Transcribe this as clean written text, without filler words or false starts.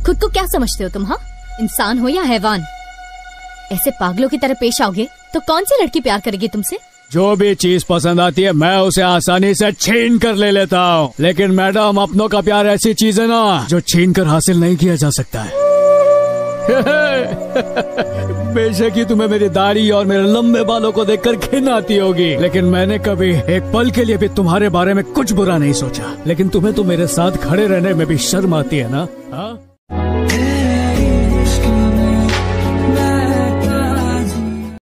खुद को क्या समझते हो तुम? हाँ, इंसान हो या हैवान? ऐसे पागलों की तरह पेश आओगे तो कौन सी लड़की प्यार करेगी तुमसे? जो भी चीज पसंद आती है मैं उसे आसानी से छीन कर ले लेता हूँ, लेकिन मैडम अपनों का प्यार ऐसी चीज है ना जो छीन कर हासिल नहीं किया जा सकता है। बेशक ही तुम्हें मेरी दाढ़ी और मेरे लंबे बालों को देखकर घिन आती होगी, लेकिन मैंने कभी एक पल के लिए भी तुम्हारे बारे में कुछ बुरा नहीं सोचा। लेकिन तुम्हें तो मेरे साथ खड़े रहने में भी शर्म आती है ना? हाँ।